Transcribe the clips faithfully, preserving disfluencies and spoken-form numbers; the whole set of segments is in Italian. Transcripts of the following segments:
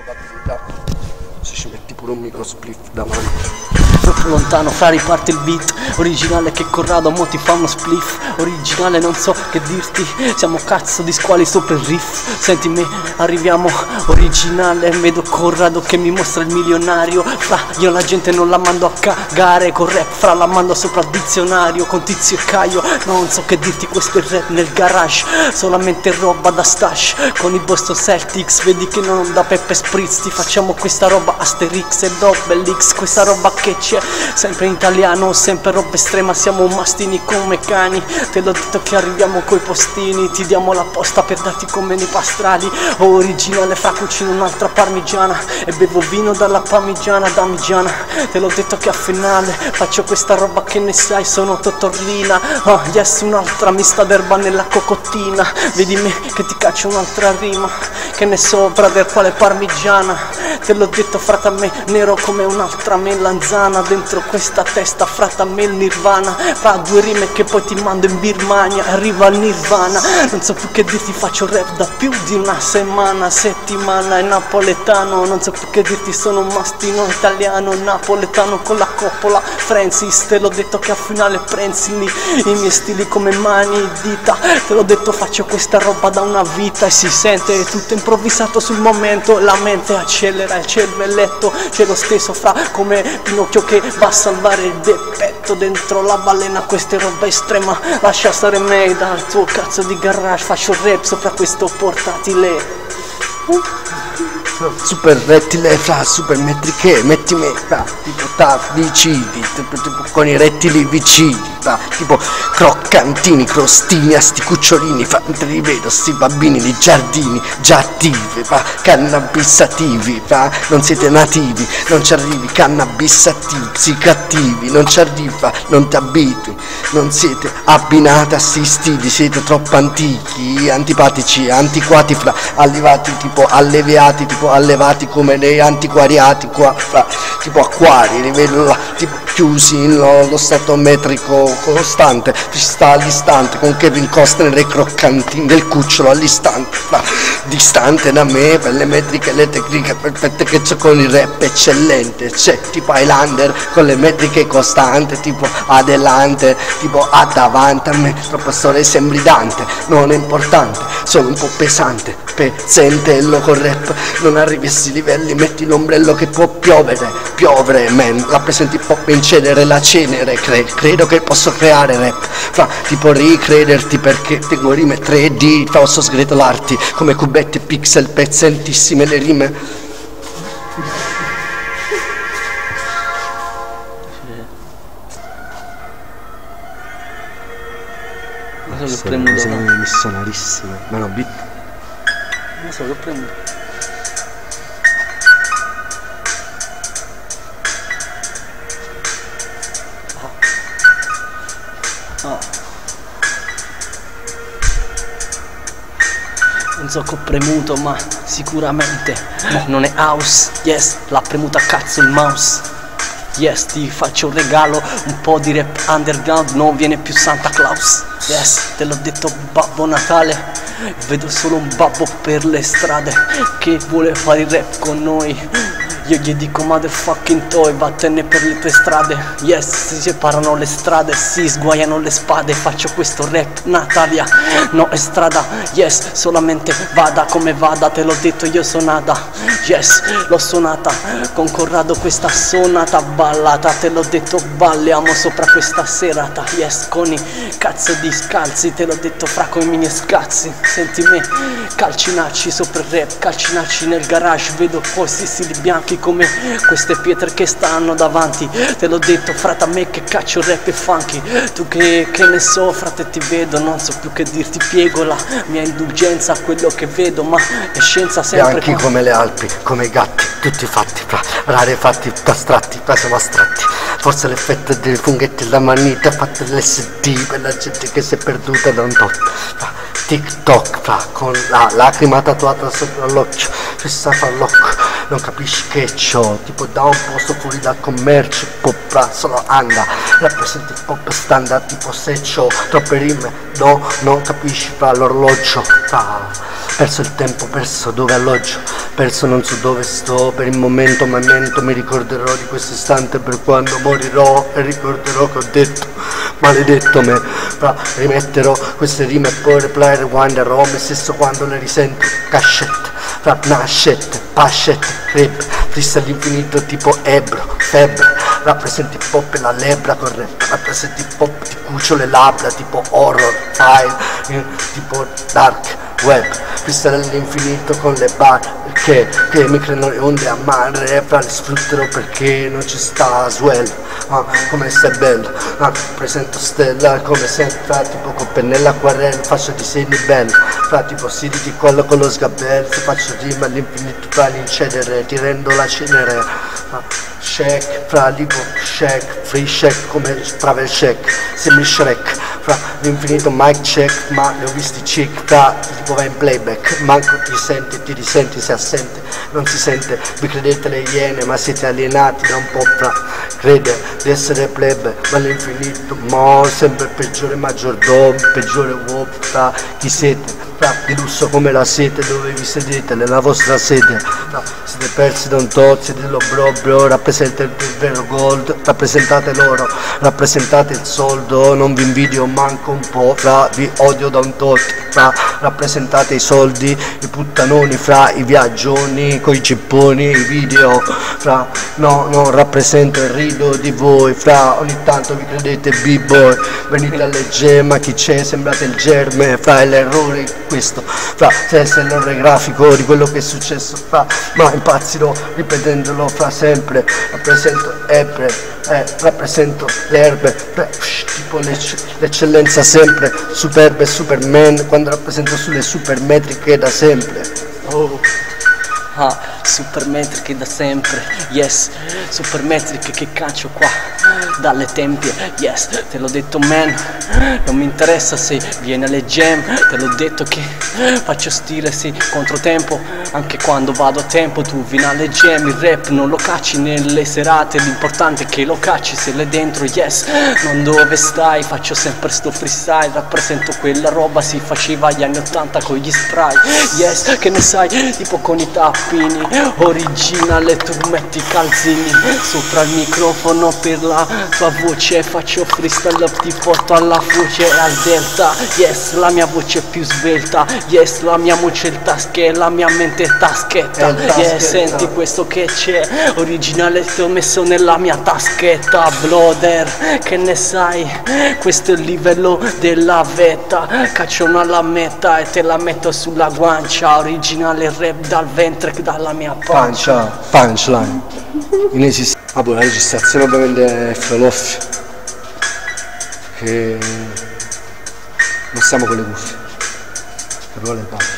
probabilità se ci metti pure un micro spliff davanti. Troppo lontano, fra riparte il beat originale che Corrado mo ti fa uno spliff. Originale non so che dirti, siamo cazzo di squali sopra il riff. Senti me, arriviamo originale, vedo Corrado che mi mostra il milionario. Fra io la gente non la mando a cagare, con rap fra la mando sopra il dizionario. Con Tizio e Caio, non so che dirti, questo è il rap nel garage, solamente roba da stash. Con i Boston Celtics, vedi che non da Peppe Spritz. Ti facciamo questa roba Asterix e Obelix, questa roba che c'è sempre in italiano, sempre roba estrema, siamo mastini come cani. Te l'ho detto che arriviamo coi postini, ti diamo la posta per darti come nei pastrali. Originale fra cucino un'altra parmigiana e bevo vino dalla parmigiana damigiana. Te l'ho detto che a finale faccio questa roba che ne sai, sono Totorlina. Oh yes, un'altra mista d'erba nella cocottina. Vedi me che ti caccio un'altra rima, che ne so brother quale parmigiana. Te l'ho detto frata me, nero come un'altra melanzana. Dentro questa testa frata me il nirvana. Fa due rime che poi ti mando in Birmania, arriva al nirvana. Non so più che dirti, faccio rap da più di una settimana. Settimana è napoletano, non so più che dirti, sono un mastino italiano. Napoletano con la coppola Francis. Te l'ho detto che a finale prensili i miei stili come mani e dita. Te l'ho detto faccio questa roba da una vita e si sente tutto improvvisato sul momento. La mente accelera il cervelletto, c'è lo stesso fra come Pinocchio che va a salvare il Geppetto dentro la balena. Questa è roba estrema, lascia stare me dal tuo cazzo di garage. Faccio rap sopra questo portatile. uh. Super rettile fra super metriche, metti me fra tipo tabicidi, tipo, tipo con i rettili vicini, fra tipo croccantini, crostini, a sti cucciolini, fra mentre li vedo sti bambini di giardini già attivi, fra cannabisativi, fra non siete nativi, non ci arrivi, cannabisativi, psicattivi, non ci arriva, non ti abitui, non siete abbinati a sti stili, siete troppo antichi, antipatici, antiquati, fra allevati tipo alleviati, tipo allevati come dei antiquariati qua, fra, tipo acquari, li vedo là, tipo chiusi in lo, lo stato metrico costante, ci sta all'istante con Kevin Costner e croccantini del cucciolo all'istante, fra, distante da me per le metriche e le tecniche perfette che c'è con il rap eccellente. C'è tipo Highlander con le metriche costanti, tipo adelante, tipo a davanti a me, troppo storia sembri Dante, non è importante, sono un po' pesante, pezzentello con rap, non arrivi a sti livelli, metti l'ombrello che può piovere, piovere, man, rappresenti pop incedere la cenere, cre credo che posso creare rap, fra, tipo ricrederti perché tengo rime tre D, posso sgretolarti come cubetti pixel, pezzentissime le rime. Non so che prendo, sono missionarissime, ma no, beat. Non so che prendo. Oh. Non so che ho premuto, ma sicuramente non è house. Yes, l'ha premuta cazzo il mouse. Yes, ti faccio un regalo, un po' di rap underground, non viene più Santa Claus. Yes, te l'ho detto Babbo Natale, vedo solo un babbo per le strade che vuole fare il rap con noi. Io gli dico motherfucking toy, vattene per le tue strade. Yes, si separano le strade, si sguaiano le spade. Faccio questo rap, Natalia, no è strada. Yes, solamente vada come vada, te l'ho detto io sonata. Yes, l'ho suonata con Corrado questa sonata ballata. Te l'ho detto balliamo sopra questa serata. Yes, con i cazzo di scalzi, te l'ho detto fra coi mini scazzi. Senti me, calcinacci sopra il rap, calcinacci nel garage. Vedo poi sti stili bianchi come queste pietre che stanno davanti. Te l'ho detto frate a me che caccio rap e funky. Tu che, che ne so frate, ti vedo, non so più che dirti, piego la mia indulgenza a quello che vedo, ma è scienza sempre. Bianchi come le Alpi, come i gatti, tutti fatti fra rarefatti, astratti, fra siamo astratti. Forse l'effetto dei funghetti alla manita, fatte l'S D per la gente che si è perduta da un tot. TikTok fra con la lacrima tatuata sopra l'occhio, fissa fa l'occhio, non capisci che c'ho, tipo da un posto fuori dal commercio, pop fra solo anda, rappresenta il pop standard, tipo se c'ho troppe rime, no, non capisci fra l'orologio, fra perso il tempo, perso dove alloggio, perso non so dove sto, per il momento memento mi ricorderò di questo istante per quando morirò e ricorderò che ho detto, maledetto me, fra rimetterò queste rime e poi replay rewinderò me stesso quando le risento, cascette, fra nascette, pascette, rap, triste all'infinito tipo Ebro, febbre, rappresenti hip hop e la lebbra corretta, rappresenti hip hop, ti cucio le labbra tipo horror, file, eh, tipo dark web, freestyle all'infinito con le bar, perché che mi creano le onde a mare, fra le sfrutterò perché non ci sta swell, ah, come stai bello, ah, presento stella come sempre, tipo con pennella acquarella, faccio disegni belli, fra tipo siti di quello con lo sgabello, faccio rima all'infinito fra l'incedere, ti rendo la cenere, ah, shake, fra tipo shake, free shake come travel shake, sembri Shrek, fra l'infinito mic check, ma ne ho visti chick, fra tipo va in playback, manco ti senti, ti risenti, sei assente, non si sente, vi credete le iene, ma siete alienati da un po' fra, crede di essere plebe, ma all'infinito, mo sempre peggiore maggiordomo, peggiore uomo, fra chi siete? Fra, di lusso come la sete dove vi sedete nella vostra sede, fra, siete persi da un tot, siete l'obbrobrio, rappresenta il vero gold, rappresentate l'oro, rappresentate il soldo, non vi invidio manco un po', fra, vi odio da un tot, fra, rappresentate i soldi, i puttanoni, fra, i viaggioni, coi gipponi, i video, fra, no, non rappresento e rido di voi, fra, ogni tanto vi credete b-boy, venite alle gemma, chi c'è, sembrate il germe, fra, è l'errore questo, fra, se è l'errore grafico di quello che è successo, fra, ma impazzirò ripetendolo fra sempre, rappresento ebbre, eh, rappresento le erbe, pre, psh, tipo l'eccellenza sempre, superbe superman, quando rappresento sulle supermetriche da sempre, oh. Ah, supermetriche da sempre, yes, supermetriche che caccio qua dalle tempie, yes, te l'ho detto man, non mi interessa se viene alle jam, te l'ho detto che faccio stile sì, controtempo, anche quando vado a tempo, tu vieni alle jam, il rap non lo cacci nelle serate, l'importante è che lo cacci se l'è dentro, yes, non dove stai, faccio sempre sto freestyle, rappresento quella roba si faceva agli anni ottanta con gli spray, yes, che ne sai, tipo con i tappi, originale, tu metti i calzini sopra il microfono per la tua voce, faccio freestyle, ti porto alla voce e al delta, yes, la mia voce è più svelta, yes, la mia voce è il tasche, la mia mente è taschetta, yes, senti questo che c'è, originale ti ho messo nella mia taschetta, Bloder, che ne sai, questo è il livello della vetta, caccio una lametta e te la metto sulla guancia, originale rap dal ventre dalla mia pancia, punchline inesistente. Ah, boh, la registrazione ovviamente è Froloff, che non stiamo con le cuffie, però le palle.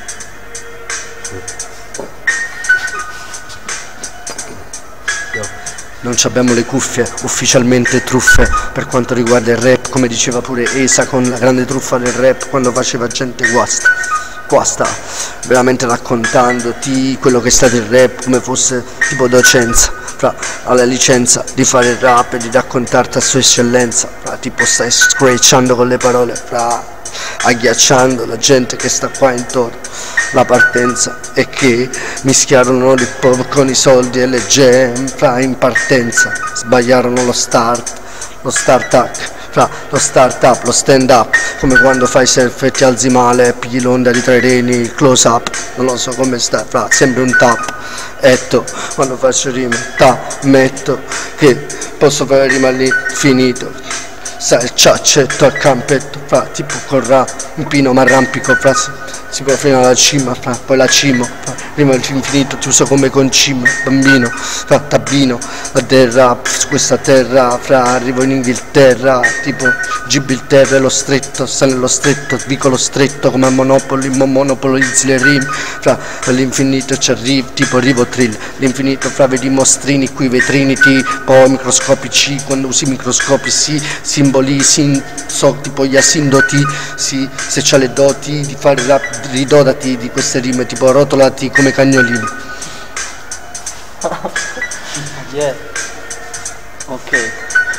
Non abbiamo le cuffie, ufficialmente truffe per quanto riguarda il rap, come diceva pure Esa con la grande truffa del rap quando faceva gente guasta. Qua sta veramente raccontandoti quello che è stato il rap come fosse tipo docenza, fra alla licenza di fare il rap e di raccontarti a sua eccellenza, fra tipo stai scratchando con le parole, fra agghiacciando la gente che sta qua intorno, la partenza è che mischiarono l'hip hop con i soldi e le jam, fra in partenza sbagliarono lo start, lo start up, fra lo start up, lo stand up, come quando fai surf e ti alzi male, pigli l'onda di tre reni, il close up, non lo so come sta, fra sempre un tap, etto, quando faccio rime, ta, metto, che posso fare rima all'infinito, sai il ciaccetto al campetto, fra tipo corra, un pino ma arrampico, fra si, si può fino alla cima, fra poi la cimo, fra rima all'infinito, ti uso come concime, bambino, fra tabbino, la terra, su questa terra, fra arrivo in Inghilterra, tipo Gibilterra, lo stretto, sta nello stretto, vicolo stretto come a Monopoli, mo monopolizzi le rime, fra all'infinito ci arrivi, tipo Rivotril, l'infinito fra vedi mostrini, qui vetrini, tipo microscopici, quando usi microscopi, sì, simboli, sin, so, tipo gli asindoti, sì, se c'ha le doti di fare rap, ridodati di queste rime, tipo rotolati come cagnolini. Yeah. Ok.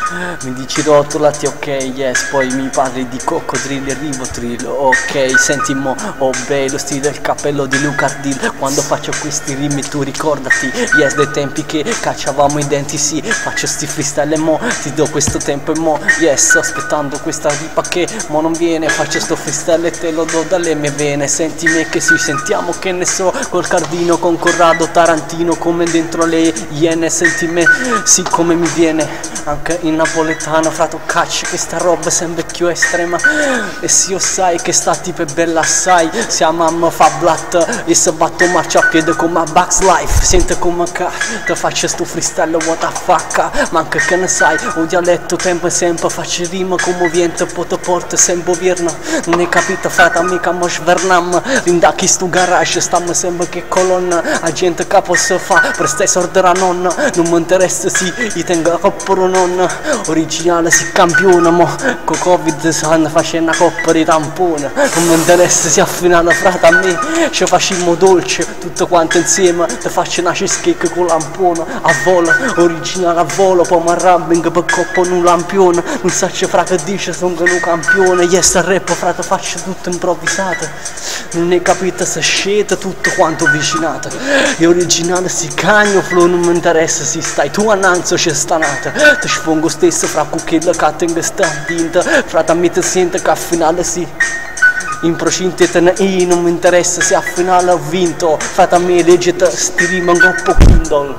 Mi dici rotolati, ok, yes. Poi mi parli di coccodrilli e ribotrill, ok. Senti mo, oh beh, lo stile del cappello di Luca Dill. Quando faccio questi rimmi tu ricordati, yes, dei tempi che cacciavamo i denti, sì. Faccio sti freestyle e mo ti do questo tempo e mo, yes. Sto aspettando questa ripa che mo non viene. Faccio sto freestyle e te lo do dalle mie vene. Senti me che si sentiamo, che ne so, col Cardino, con Corrado Tarantino, come dentro le iene. Senti me, sì, come mi viene anche in napoletano, frato caccia, che sta roba sembra più estrema. E se io sai che sta tipo è bella assai, se a mamma fa blatt e se batto marcia a piede come a Bugs Life. Sente come ca, te faccio sto freestyle, what the fuck. Manca che ne sai, un dialetto tempo e sempre. Faccio rima come viento, poi te porto sempre vierna. Non hai capito frata mica mo svernam. Rindacchi sto garage, stammi sempre che colonna. A gente capo se fa, per stai sorda nonna. Non mi interessa sì, io tengo la coppa nonna. Originale si campiona, mo con Covid stanno facendo una coppa di tampone. Non mi interessa si affinano frata a me. Ci facciamo dolce, tutto quanto insieme. Te faccio una cheesecake con lampone. A volo, originale a volo. Poi mi arrabbing per coppa un lampione. Non so se fra che dice sono un campione. Yes, il rap frate faccio tutto improvvisato. Non hai capito se scete tutto quanto vicinato. E originale si cagno flow, non mi interessa si stai tu annanzo c'è stanata. Ti sfongo stesso fra cucchilla che tengo sta tinta. Frate a me ti sente che a finale si in procinte te ne i, non mi interessa se a finale ho vinto. Frate a me leggete sti rimango un po' Kindle.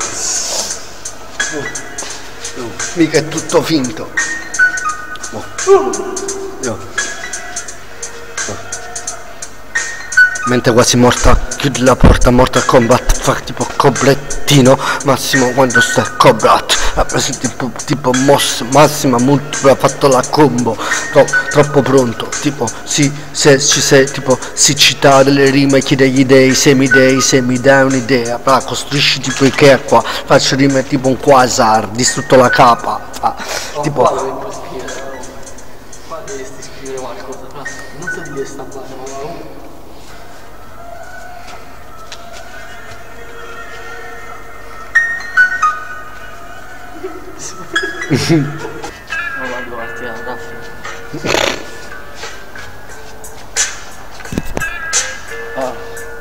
Mica è tutto finto. Oh. Io. Mente quasi morta, chiudi la porta, Mortal Kombat, fa tipo complettino, Massimo quando sta Cobrat, ha preso tipo, tipo mossa, massima multipla, ha fatto la combo, tro, troppo pronto, tipo, sì, se ci sei, tipo, siccità delle rime, chiede gli dei, se mi dei, se mi dai un'idea, va, costruisci tipo Ikea qua, faccio rime tipo un quasar, distrutto la capa, fa, oh, tipo... Qua dovremmo scrivere, qua dovresti scrivere qualcosa, non so di che sta bene, ma... Non la guardi la raffia. Ah.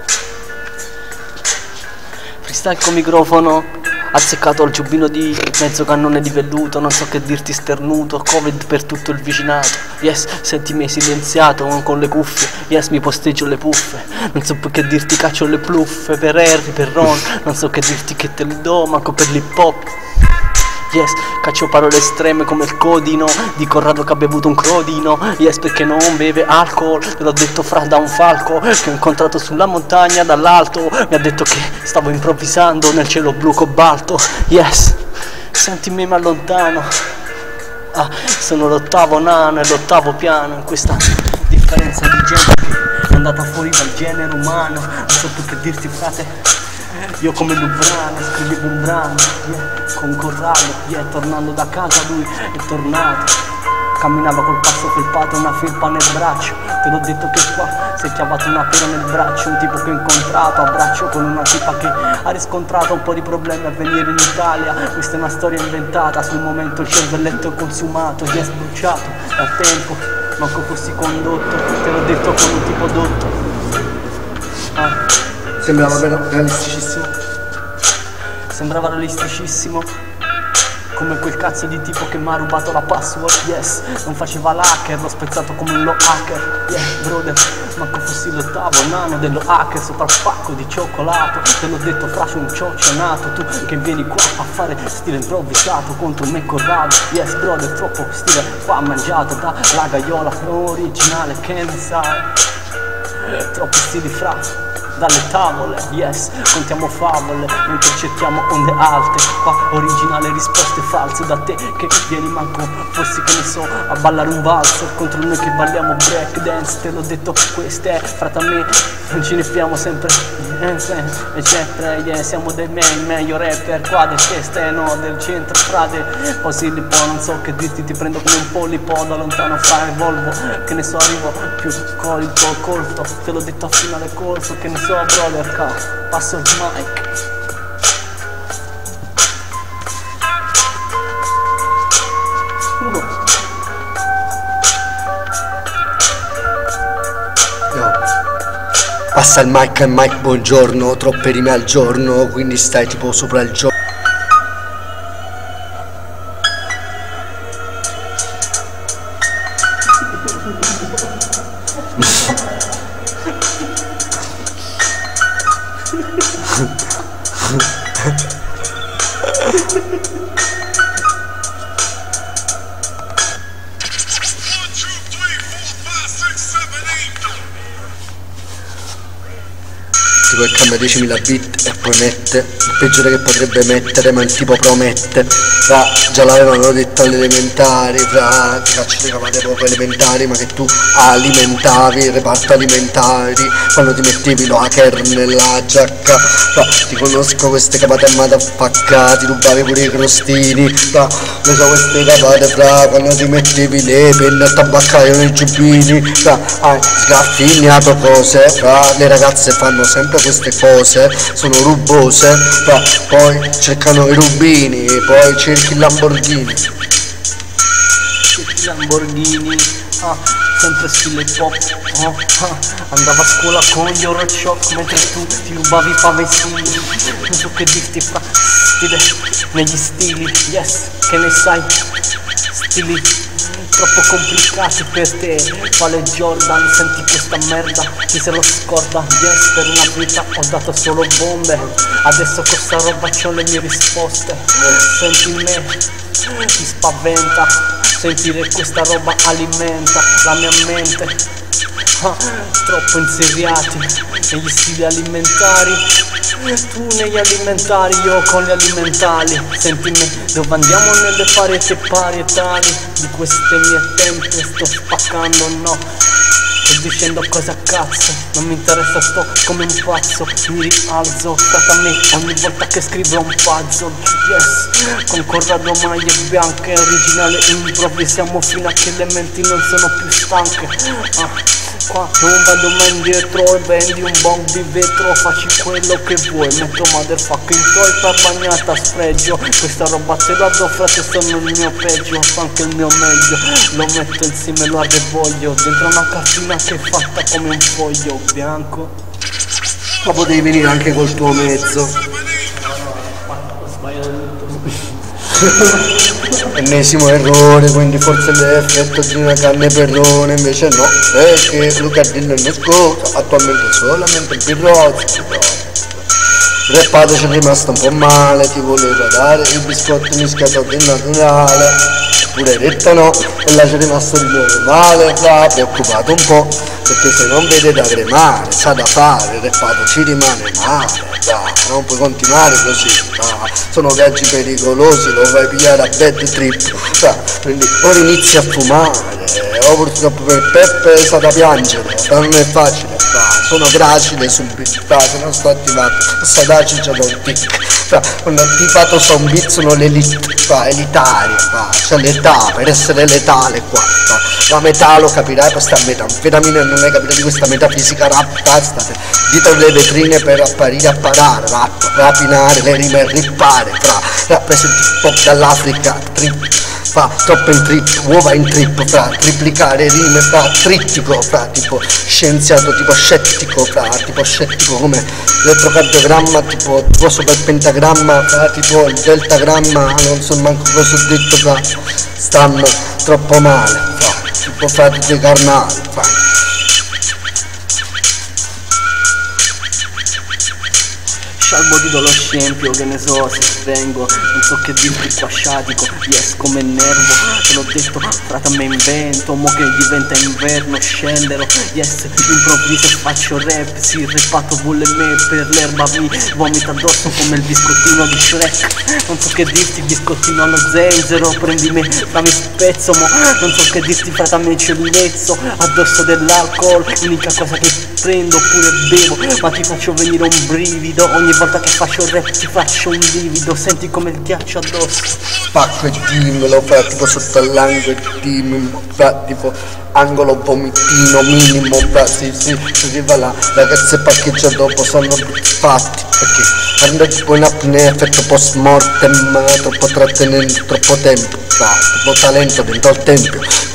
Freestyle con microfono, azzeccato al giubbino di mezzo cannone di velluto. Non so che dirti sternuto, Covid per tutto il vicinato. Yes, sentimi silenziato con le cuffie. Yes, mi posteggio le puffe. Non so che dirti caccio le pluffe. Per Harry, per Ron, non so che dirti che te le do, manco per l'hip hop. Yes, caccio parole estreme come il codino di Corrado che ha bevuto un crodino. Yes, perché non beve alcol, te l'ho detto fra da un falco che ho incontrato sulla montagna dall'alto. Mi ha detto che stavo improvvisando nel cielo blu cobalto. Yes, senti me mi allontano. Ah, sono l'ottavo nano e l'ottavo piano in questa differenza di gente che è andata fuori dal genere umano. Non so più che dirti frate. Io come Lubrano scrivevo un brano, yeah, con Corrado, yeah, tornando da casa lui è tornato. Camminava col passo felpato e una felpa nel braccio. Te l'ho detto che qua si è chiavato una pera nel braccio. Un tipo che ho incontrato a braccio con una tipa che ha riscontrato un po' di problemi a venire in Italia. Questa è una storia inventata, sul momento il cervelletto è consumato. Gli è sbruciato dal tempo, manco fossi condotto. Te l'ho detto con un tipo dotto. Ah. Sembrava realisticissimo. Sembrava realisticissimo. Come quel cazzo di tipo che mi ha rubato la password. Yes, non faceva l'hacker, l'ho spezzato come un lo hacker. Yeah, brother, manco fossi l'ottavo nano dello hacker sopra il pacco di cioccolato. Te l'ho detto fra un cioccio nato. Tu che vieni qua a fare stile improvvisato contro me Corrado. Yes, brother, troppo stile qua mangiato dalla gaiola originale, che ne sai. Troppi stili fra dalle tavole, yes, contiamo favole, mentre cerchiamo onde alte. Qua originale risposte false da te che vieni manco fossi che ne so a ballare un valzer contro noi che balliamo break dance. Te l'ho detto queste frate a me non ci ne fiamo sempre eccetera, yeah, siamo dei main meglio rapper qua del teste no del centro frate. Poi si li può non so che dirti, ti prendo come un polipo da lontano fra il Volvo, che ne so arrivo più colto colto. Te l'ho detto a finale corso, che ne so brother, ca, passo il mic. Passa il mic al mic, buongiorno, troppe rime al giorno, quindi stai tipo sopra il gioco. Tipo che cambia diecimila bit e poi mette il peggiore che potrebbe mettere, ma il tipo promette. Fra, già l'avevano detto alle elementari, fra, ti faccio le cavate proprio elementari, ma che tu alimentavi il reparto alimentari quando ti mettevi lo hacker nella giacca. Fra, ti conosco queste cavate a motherfucker, ti rubavi pure i crostini. Fra, le so queste cavate, fra, quando ti mettevi le penne a tabaccaio nei giubbini. Fra, hai sgraffignato cose, fra, le ragazze fanno sempre queste cose, sono rubose, fra, poi cercano i rubini, poi cerchi il Lamborghini. Cerchi Lamborghini, ah, sempre stile pop, oh, ah, andava a scuola con gli Euroshock mentre tu ti rubavi i pavesini. Non so che dirti, fra, stile negli stili, yes, che ne sai, stili troppo complicati per te. Vale Jordan, senti questa merda, chi se lo scorda? Yes, per una vita ho dato solo bombe, adesso con sta roba c'ho le mie risposte. Senti me, ti spaventa, sentire questa roba alimenta la mia mente. Ah, troppo inseriati negli stili alimentari, tu negli alimentari, io con gli alimentali. Senti me, dove andiamo nelle pareti parietali di queste mie tempe, sto spaccando, no, sto dicendo cosa cazzo, non mi interessa, sto come un pazzo, mi rialzo, frate a me ogni volta che scrivo un puzzle, yes, con Corrado maglie bianche, originale improvvisiamo fino a che le menti non sono più stanche. Ah, qua non vado mai indietro e vendi un bong di vetro, facci quello che vuoi, metto motherfucking toy per bagnata sfregio, questa roba te la do frate, sono il mio peggio, fa anche il mio meglio, lo metto insieme, lo arrevoglio dentro una cartina che è fatta come un foglio bianco. Ma potevi venire anche col tuo mezzo. Ennesimo errore, quindi forse l'effetto di una carne perrone, invece no, perché Luca Dillo non scusa, attualmente solamente il birrozzo. Il reppato ci è rimasto un po' male, ti voleva dare il biscotto mischiato del naturale, eppure detta no, e là ci è rimasto di nuovo male, va preoccupato un po', perché se non vede da cremare, sa da fare, il reppato ci rimane male, va, non puoi continuare così, va, sono viaggi pericolosi, lo vai a pigliare a bad trip, va, quindi ora inizi a fumare, o purtroppo per Peppe sa da piangere, ma non è facile, va, sono gracile sul beat, va, se non sto attivato, sta daci già da un tic, va, quando attivato sono un beat, sono l'elite, va, elitaria, va, c'è l'età per essere letale qua, va, la metà lo capirai, poi sta metanfetamina e non hai capito di questa metafisica rap, state dietro le vetrine per apparire a parare, rap, rapinare, le rime e rippare, fra, rappresenti il pop dall'Africa, trip, fa, troppo in trip, uova in trip, fra, triplicare rime, fra, trittico, fra, tipo scienziato, tipo scettico, fra, tipo scettico come l'elettrocardiogramma, tipo, tipo sopra il pentagramma, fra, tipo il deltagramma, non so manco cosa ho detto, fra, stanno troppo male, fra, tipo frati carnali, fra. Scialbo di lo scempio, che ne so, se vengo, non so che dirti qua sciatico, yes come nervo, te l'ho detto, frate a me invento, mo che diventa inverno, scendero, yes, improvviso e faccio rap, sì, il repato vuole me, per l'erba mi vomita addosso come il biscottino di Shrek, non so che dirti, biscottino allo zenzero, prendi me, fra mi spezzo, mo, non so che dirti, frate a me c'è il lezzo, addosso dell'alcol, l'unica cosa che prendo oppure bevo, ma ti faccio venire un brivido, ogni volta che faccio rap ti faccio un livido, senti come il ghiaccio addosso. Spacco e dimmelo, fra, tipo sotto all'angolo e dimmi, fra, tipo angolo vomitino minimo, fra, sì, sì, si va là, ragazze parcheggia dopo sono fatti, perché andare tipo in apnea, effetto post mortem, troppo trattenendo troppo tempo, fra, tipo talento dentro al tempio,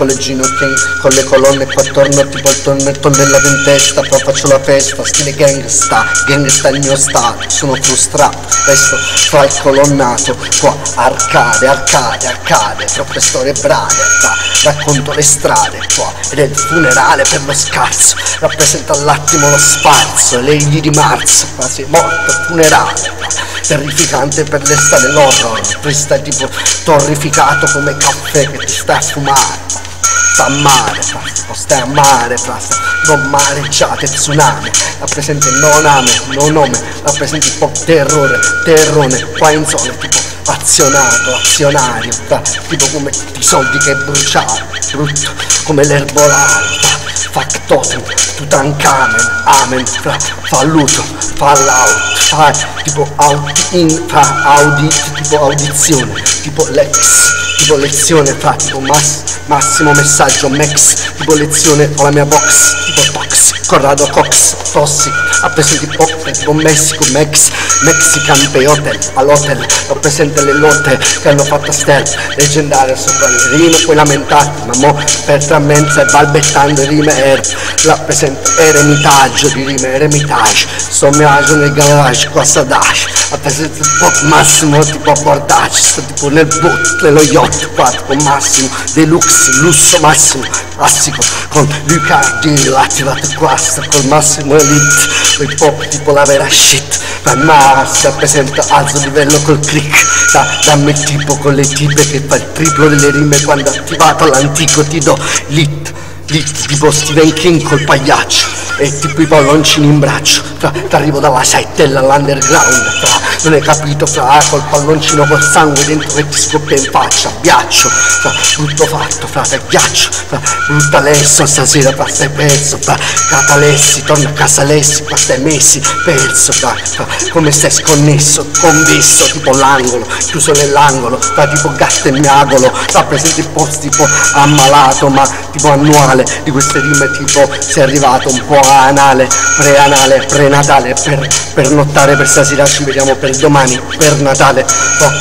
con le ginocchia, con le colonne qua attorno, tipo il tonne- tonnellate in testa, poi faccio la festa, stile gangsta, gangsta il mio stato, sono frustrato, resto fra il colonnato, qua arcade, arcade, arcade, troppe storie brade, qua racconto le strade, qua ed è il funerale per lo scarso, rappresenta all'attimo lo sfarzo, legli di marzo, quasi morto, funerale, qua, terrificante per l'estate l'horror, triste tipo torrificato come caffè che ti stai a fumare, sta a mare, o stai a mare, frase, non mareggiate, tsunami, rappresenta il non ame, non nome, rappresenta un po' terrore, terrone, qua in zona, tipo azionato, azionario, fra, tipo come i soldi che bruciate, brutto, come l'erbolare, factotum, Tutankhamen, amen, fra, falluto, fallout, fa, tipo out in, fra, audit, tipo audizione, tipo lex, tipo lezione, fra, tipo mass, massimo messaggio, max, tipo lezione, ho la mia box, tipo tox, Corrado Cox, tossic, rappresenta il pop, tipo Messico, Mex, Mexican Peyote, all'hotel, rappresenta le lotte che hanno fatto stealth, leggendario sopra le rime, puoi lamentarti, ma mo per tre mensa e balbettando rime er, rappresenta eremitaggio di rime, eremitage, sommiaggio nel garage, qua Sadash, rappresenta il pop massimo tipo abordaggio, sto tipo nel boot, nello yacht, qua tipo massimo, deluxe, lusso massimo, classico, con Lucardi, l'attivato qua, sto col massimo elite, quel pop tipo la vera shit, per Mars rappresenta alzo livello col click, da, dammi il tipo con le tipe che fa il triplo delle rime quando attivato l'antico ti do lit, lit tipo Stephen King col pagliaccio e tipo i palloncini in braccio, fra, t'arrivo dalla settella all'underground, fra, non hai capito, fra, ah, col palloncino col sangue dentro che ti scoppia in faccia, ghiaccio, fra, brutto fatto, fra, sei ghiaccio, fra, brutta lesso stasera, fra, stai perso, fra, catalessi, torna a casa Lessi, qua stai messi, perso, fra, fra, come stai sconnesso, convisso, tipo l'angolo, chiuso nell'angolo, fra, tipo gatto e miagolo, rappresenta il post tipo ammalato, ma tipo annuale, di queste rime tipo sei arrivato un po' anale, preanale, prenatale, per, per nottare per stasera, ci vediamo per domani, per Natale, oh.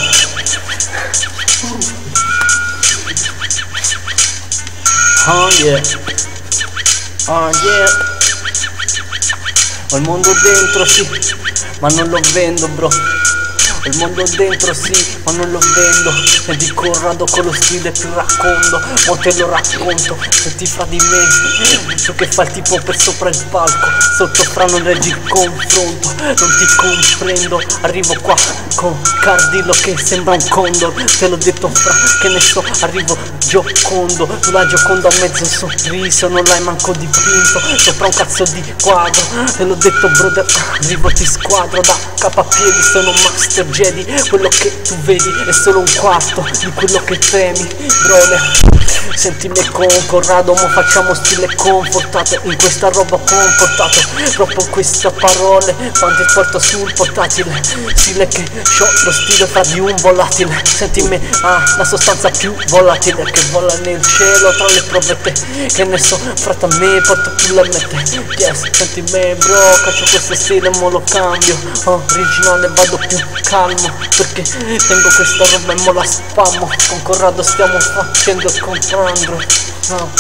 Oh yeah, oh yeah, ho il mondo dentro sì, ma non lo vendo bro. Ho il mondo dentro sì, ma non lo vendo. Senti Corrado con lo stile più racconto, mo te lo racconto. Senti fra di me, tu che fai il tipo per sopra il palco, sotto fra non reggi il confronto, non ti comprendo. Arrivo qua con Cardillo che sembra un condor, te l'ho detto fra, che ne so, arrivo giocondo. Tu la gioconda a mezzo sorriso, non l'hai manco dipinto, sopra un cazzo di quadro. Te l'ho detto brother, arrivo ti squadro da capo a piedi, sono Master Jedi, quello che tu vedi è solo un quarto di quello che temi, brother. Sentimi con Corrado, mo facciamo stile confortato, in questa roba comportato, troppo queste parole, quando ti porto sul portatile, stile che c'ho lo stile fra di un volatile, sentimi ah, la sostanza più volatile che vola nel cielo tra le provette, che ne so, frate a me porto più la mette, yes, senti me bro, caccio questo stile, mo lo cambio, oh, originale vado più calmo, perché tengo questa roba e mo la spammo, con Corrado stiamo facendo il comprando, no,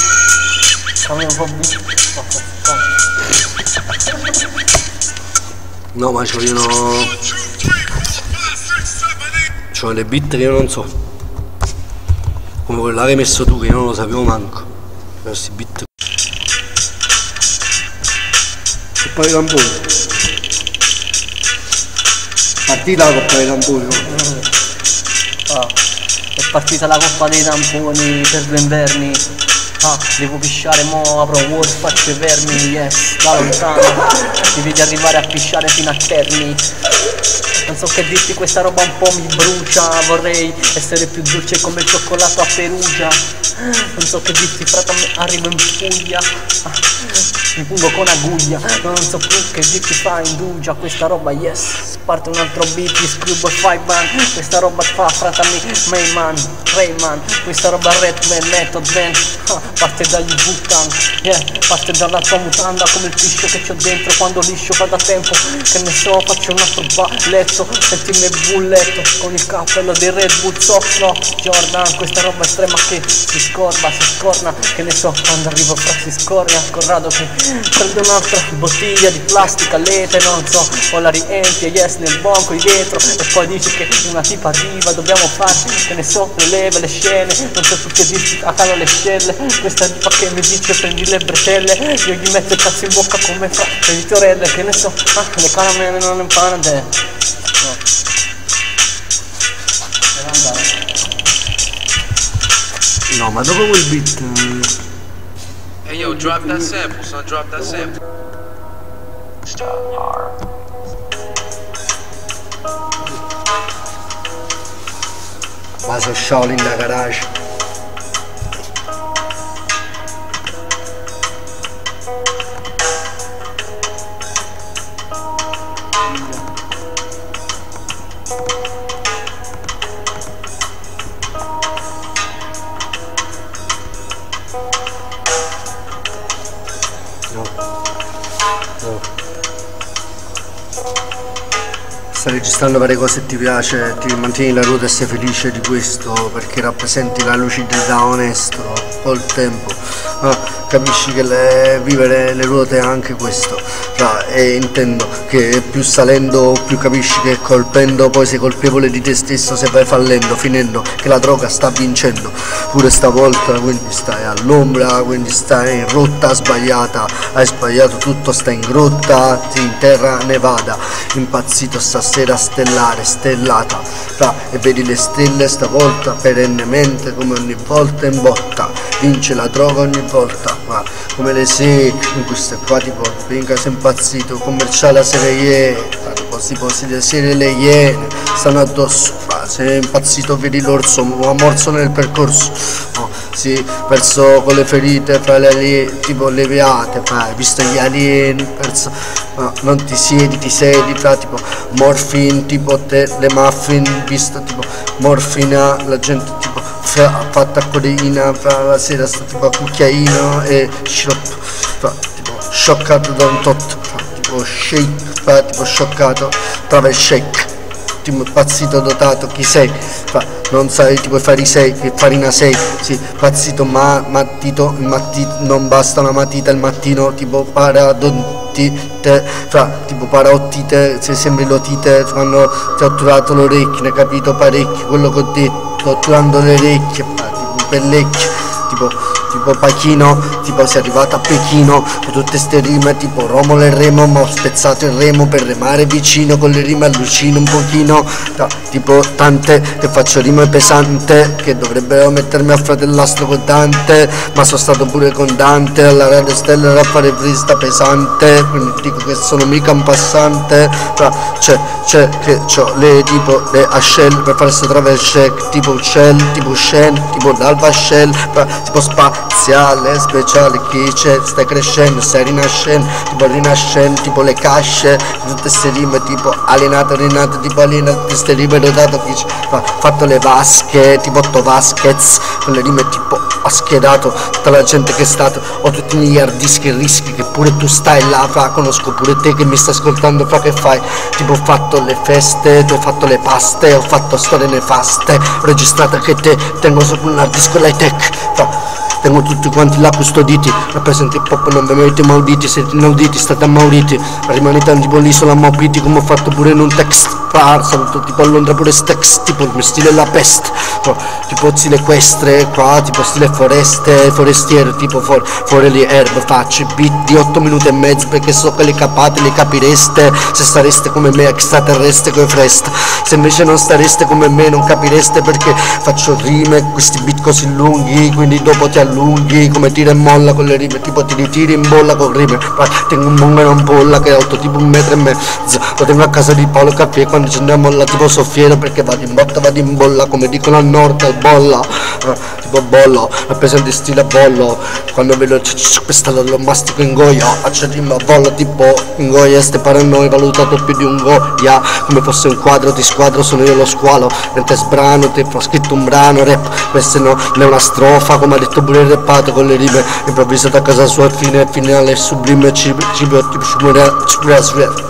no ma c'ho io no, c'ho le beat che io non so, come quella che hai messo tu che io non lo sapevo manco, questi beat e poi i tamponi, partita la coppa dei tamponi, no? Ah, è partita la coppa dei tamponi per due inverni. Ah, devo pisciare, mo apro Word, faccio i vermi, yes, da lontano mi vedi arrivare a pisciare fino a Terni. Non so che dirti, questa roba un po' mi brucia, vorrei essere più dolce come il cioccolato a Perugia. Non so che dirti, frate, arrivo in Puglia. Ah. mi pungo con aguglia, non so più che dirti, fa indugia questa roba, yes. Parte un altro beat di Scrub five man, questa roba fa fratami Mayman, Rayman, questa roba Redman, Method Man, ah, parte dagli Butan, yeah, parte dalla tua mutanda come il piscio che c'ho dentro quando liscio fa da tempo, che ne so, faccio un altro balletto, sentimi il bulletto con il cappello dei Red Bull Sox, no, Jordan, questa roba estrema che si scorba, si scorna, che ne so, quando arrivo fra si scorria, Corrado che prende un'altra bottiglia di plastica, lete, non so, o la riempie, yes, nel banco di dietro, e poi dice che una tipa arriva, dobbiamo fare, che ne so, le leve, le scene, non so più che dirti, a calo le scelle, questa tipa che mi dice prendi le bretelle, io gli metto il cazzo in bocca come fra le torelle, che ne so, ah, le caramelle non imparano te. No. No, ma dopo quel beat. Hey yo, drop that sample, son, drop that sample. Ma so Shaolin da garage. No. No. Stai registrando varie cose e ti piace, ti mantieni la ruota e sei felice di questo perché rappresenti la lucidità onesto col tempo. Ma capisci che le, vivere le ruote è anche questo, cioè, e intendo che più salendo più capisci che colpendo poi sei colpevole di te stesso se vai fallendo, finendo che la droga sta vincendo pure stavolta, quindi stai all'ombra, quindi stai in rotta sbagliata, hai sbagliato tutto, stai in grotta, in terra nevada, impazzito stasera stellare, stellata, fra, e vedi le stelle stavolta perennemente come ogni volta in botta, vince la droga ogni volta, ma come le sei in queste qua tipo finché sei impazzito, commerciale a serie iene, tipo si possiede serie le iene, stanno addosso, ma sei impazzito vedi l'orso, ha morso nel percorso, no, si perso con le ferite fra le alieni, tipo leviate, hai visto gli alieni, perso, no, non ti siedi, ti sedi fra tipo morfin, tipo te, le muffin, visto tipo morfina, la gente tipo ha fatta codeina, fra la sera sta tipo a cucchiaino e sciroppo, fra tipo scioccato da un tot, fra tipo shake, fra tipo scioccato, travel shake, tipo pazzito dotato, chi sei? Fra, non sai tipo farisei, che farina sei, sì, pazzito ma mattito, il mattito, non basta una matita il mattino, tipo paradontite, fra tipo paraottite, se sembri l'otite, quando ti ho otturato le orecchie, ne hai capito parecchio quello che ho detto. Sto otturando le orecchie, tipo pellecchie, tipo, tipo Pachino, tipo sei arrivato a Pechino, con tutte ste rime tipo Romolo e Remo, ma ho spezzato il remo per remare vicino, con le rime allucino un pochino, no, tipo tante che faccio rime pesante, che dovrebbero mettermi a fratellastro con Dante, ma sono stato pure con Dante, alla Radio Stella a fare frista pesante, quindi dico che sono mica un passante, c'è, c'è che c'ho le tipo le ascelle per fare sto travel shake, tipo shell, tipo shen, tipo l'alba shell, tipo spaziale, speciale, chi c'è, stai crescendo, stai rinascendo, tipo rinascendo, tipo le casce, tutte ste rime, tipo alienato, rinato, tipo alienato, queste rime dotato, chi c'è, fatto le vasche, tipo otto Vasquez, con le rime tipo ha schedato tutta la gente che è stato, ho tutti i miliardi che rischi, che pure tu stai là, fra, conosco pure te che mi stai ascoltando, fra, che fai, tipo ho fatto le feste, tu hai fatto le paste, ho fatto storie nefaste, ho registrato che te, tengo sopra un hard disk high tech, fra, tengo tutti quanti là custoditi, rappresento hip hop, non vi avete mauditi, siete inauditi, state ammauriti, rimanete tipo l'isola maupiti come ho fatto pure in un text, fra, saluto tipo a Londra pure stex, tipo il mio stile è la peste, fra, tipo stile equestre, qua tipo stile foreste, forestiere, tipo for, fuori le erbe, faccio beat di otto minuti e mezzo perché so che le capate, le capireste, se stareste come me extraterrestre come fresta, se invece non stareste come me non capireste perché faccio rime, questi beat così lunghi, quindi dopo ti allunghi come tira e molla con le rime, tipo ti ritiri in bolla con rime, tengo un bongano in bolla che è alto tipo un metro e mezzo, lo tengo a casa di Paolo Caffè quando quando ci andiamo là tipo soffiero, perché vado in botta, vado in bolla, come dicono al nord, al bolla, eh, tipo bollo, rappresento stile a bollo, quando vedo questa lo mastico in goia, faccio rima a volo tipo in goia, ste paranoie valutato più di un goia, come fosse un quadro di squadro, sono io lo squalo, mentre sbrano, tipo ho scritto un brano, rap, questa no, non è una strofa, come ha detto pure il rappato con le rime, improvvisato a casa sua, fine finale, sublime, cibo, cibo, tipo cibo, cibo, cibo.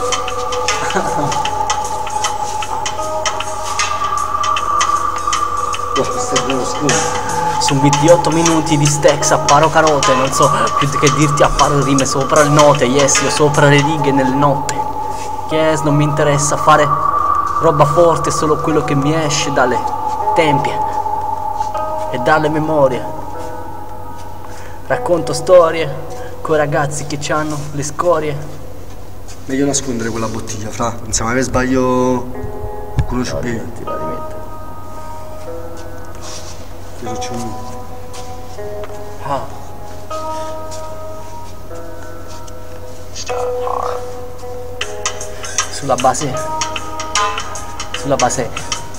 Su un beat di otto minuti di stacks apparo carote, non so più che dirti, apparo rime sopra le note, yes, io sopra le righe nelle notte. Yes, non mi interessa fare roba forte, solo quello che mi esce dalle tempie e dalle memorie. Racconto storie coi ragazzi che c'hanno le scorie. Meglio nascondere quella bottiglia, fra, insomma, che sbaglio qualcuno ci beve. Cosa c'è un... Ah. Sulla base Sulla base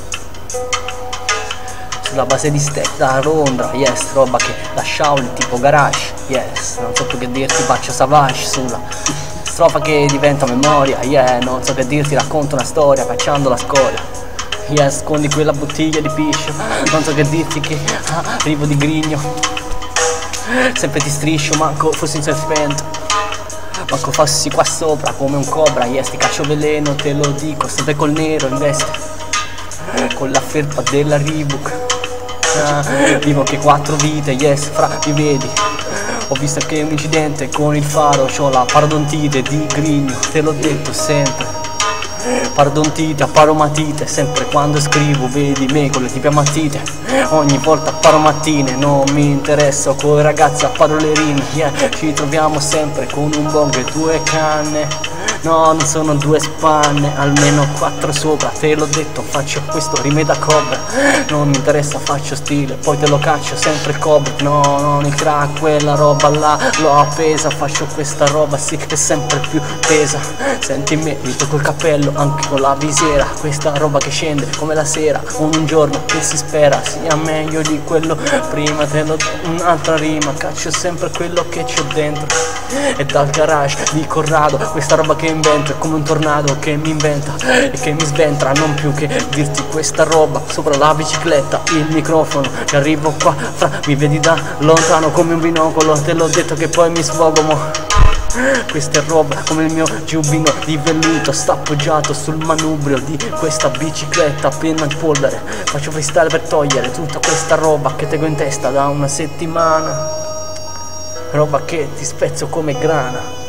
Sulla base di step da Londra, yes, roba che lasciavo il tipo garage, yes, non so più che dirti, faccio savage sulla strofa che diventa memoria, yeah, non so che dirti, racconto una storia cacciando la scoria. Yes, scondi quella bottiglia di piscio, non so che dirti che ah, arrivo di grigno, sempre ti striscio, manco fossi un serpente, manco fossi qua sopra come un cobra, yes, ti caccio veleno, te lo dico, sempre col nero in veste, con la felpa della Reebok, ah, vivo che quattro vite, yes, fra, mi vedi, ho visto che un incidente con il faro, c'ho la parodontite di grigno, te l'ho detto sempre. Parodontite, apparomatite, sempre quando scrivo vedi me con le tipe a matite, ogni volta apparo mattine, non mi interessa coi ragazzi apparo le rime, yeah, ci troviamo sempre con un bong e due canne, no non sono due spanne, almeno quattro sopra, te l'ho detto faccio questo rime da cobra, non mi interessa faccio stile, poi te lo caccio sempre il cobra, no non il crack, quella roba là l'ho appesa, faccio questa roba sì che è sempre più tesa, senti me, mi tocco il cappello anche con la visiera, questa roba che scende come la sera, un giorno che si spera sia meglio di quello prima, te lo un'altra rima, caccio sempre quello che c'ho dentro, e dal garage di Corrado, questa roba che invento è come un tornado che mi inventa e che mi sventra, non più che dirti questa roba sopra la bicicletta, il microfono, che arrivo qua, fra, mi vedi da lontano come un binocolo, te l'ho detto che poi mi sfogo, mo. Questa è roba come il mio giubbino di velluto, sta appoggiato sul manubrio di questa bicicletta piena di polvere, faccio freestyle per togliere tutta questa roba che tengo in testa da una settimana, roba che ti spezzo come grana.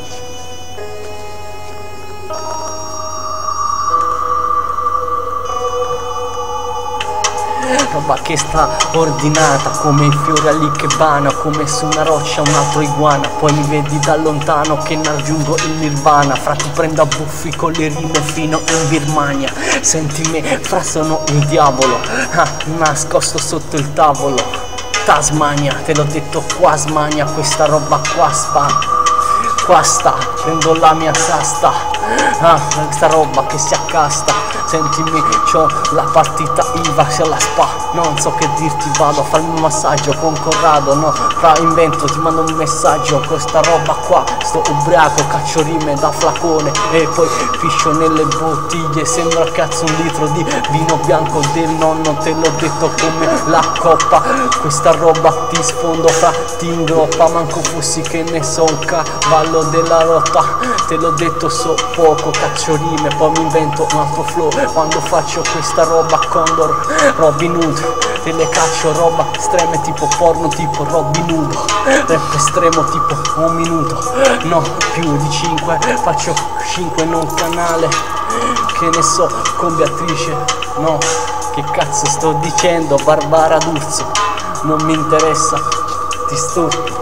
Roba che sta ordinata come i fiori all'ikebana, come su una roccia un altro iguana, poi mi vedi da lontano che ne raggiungo il nirvana, fra ti prendo a buffi con le rime fino in Birmania, senti me, fra sono il diavolo, ah, nascosto sotto il tavolo, Tasmania, te l'ho detto qua smania, questa roba qua spa, qua sta, prendo la mia sasta, ah, questa roba che si accasta, sentimi, c'ho la partita I V A se la spa, non so che dirti, vado a farmi un massaggio con Corrado, no, fra invento, ti mando un messaggio, questa roba qua, sto ubriaco, caccio rime da flacone e poi fiscio nelle bottiglie, sembra cazzo un litro di vino bianco del nonno, te l'ho detto come la coppa, questa roba ti sfondo, fra ti ingroppa, manco fossi che ne so un cavallo della rotta, te l'ho detto so poco, caccio rime, poi mi invento un altro flow, quando faccio questa roba Condor, Robin Hood, te le caccio roba estreme tipo porno, tipo Robin Hood, rap estremo tipo un minuto, no più di cinque, faccio cinque non canale, che ne so con Beatrice, no che cazzo sto dicendo, Barbara D'Urso, non mi interessa, ti stupro.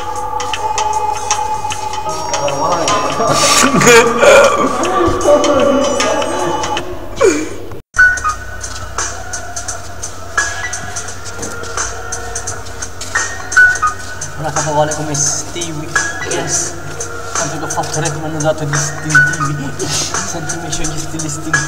Una capovale come Stevie, yes, quanto che ho fatto rap mi hanno dato distintivi, senti invece gli stili istintivi,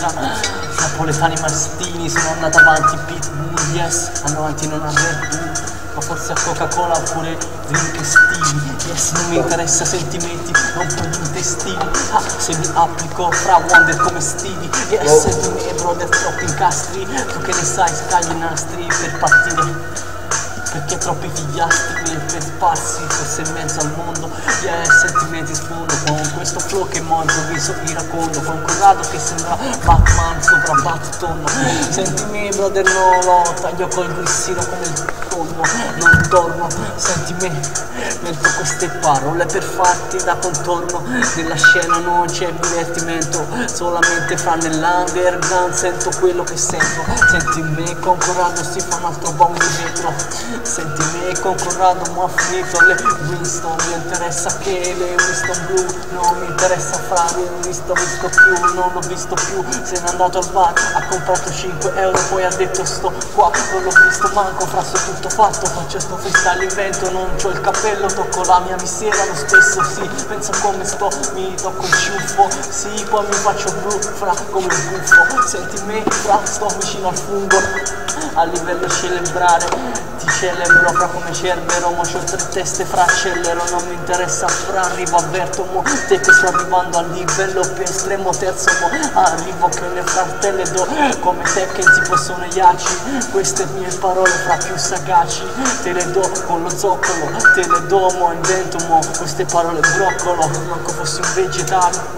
canica. Napoletani mastini, sono andato avanti, Pitbull, yes, ando avanti non a Red Bull, ma forse a Coca-Cola oppure drink estivi, yes, non mi interessa sentimenti, rompo gli intestini, ah, se mi applico fra Wonder come Stevie, yes, e tu miei brother troppi incastri, tu che ne sai, scagli i nastri per partire. Perché troppi figliastri per sparsi, forse in mezzo al mondo, yeah, sentimenti sfondo, con questo flow che mo' improvviso iracondo, con Corrado che sembra Batman sopra Batton, senti me brother no lo taglio col grissino come il tonno, non torno, senti me, metto queste parole per farti da contorno, nella scena non c'è divertimento, solamente fra nell'underground sento quello che sento, senti me con Corrado si fa un altro bomb di vetro. Senti me con Corrado ma ho finito le Winston, mi interessa che le Winston blu, non mi interessa fare il visto visto più, non l'ho visto più, se n'è andato al bar, ha comprato cinque euro, poi ha detto sto qua, non l'ho visto manco, fra sto tutto fatto, faccio sto freestyle invento, non c'ho il cappello, tocco la mia visera, lo stesso sì, penso come sto, mi tocco il ciuffo, sì, poi mi faccio blu, fra come un buffo, senti me, fra sto vicino al fungo, a livello celebrare. Ti celebro fra come Cerbero, mo c'ho tre teste fra accelero, non mi interessa fra arrivo avverto mo te che sto arrivando al livello più estremo terzo mo arrivo che le fratelle do come te che si possono iaci, queste mie parole fra più sagaci te le do con lo zoccolo, te le do mo invento mo queste parole broccolo, manco fossi un vegetale.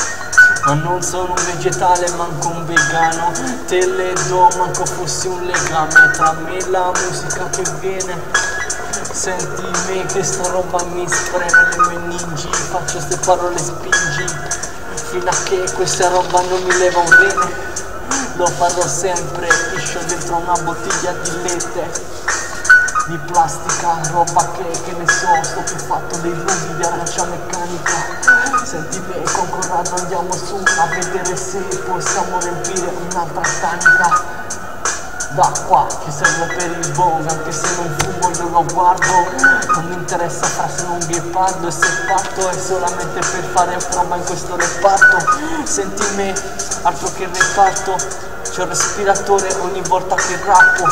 Ma non sono un vegetale, manco un vegano, te le do, manco fossi un legame tra me e la musica che viene. Senti me che sta roba mi spreme le meningi, faccio ste parole spingi, fino a che questa roba non mi leva un rene. Lo farò sempre, piscio dentro una bottiglia di latte di plastica, roba che, che ne so, sto più fatto dei rubi di arancia meccanica. Senti me con Corrado andiamo su a vedere se possiamo riempire un'altra tanica d'acqua che serve per il bong, anche se non fumo io lo guardo, non mi interessa fra se non ghepardo, e se fatto è solamente per fare roba in questo reparto. Senti me, altro che reparto, c'ho il respiratore ogni volta che rappo,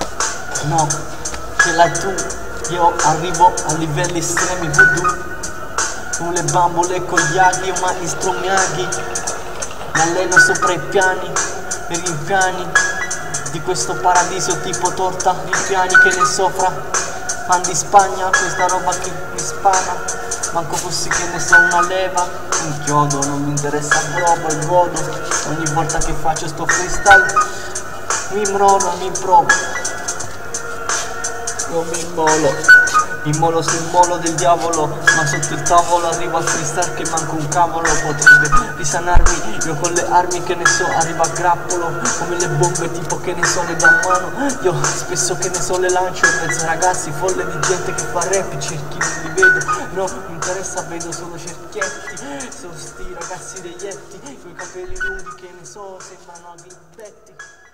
no, ce l'hai tu, io arrivo a livelli estremi voodoo, tu le bambole con gli aghi, o maestro Miyagi, mi alleno sopra i piani, per i piani di questo paradiso tipo torta di piani che ne soffra, man di Spagna, questa roba che mi spana, manco fossi che ne so una leva, un chiodo, non mi interessa proprio, il godo, ogni volta che faccio sto freestyle, mi mrolo, mi provo, io mi immolo. Mi molo sul molo del diavolo, ma sotto il tavolo arrivo al freestyle che manco un cavolo potrebbe risanarmi. Io con le armi che ne so arrivo a grappolo, come le bombe tipo che ne so le da mano. Io spesso che ne so le lancio in mezzo ai ragazzi, folle di gente che fa rap, i cerchi non li vedo, no, mi interessa, vedo solo cerchietti. Sono sti ragazzi dei Yeti, coi capelli lunghi che ne so sembrano a Gilbetti.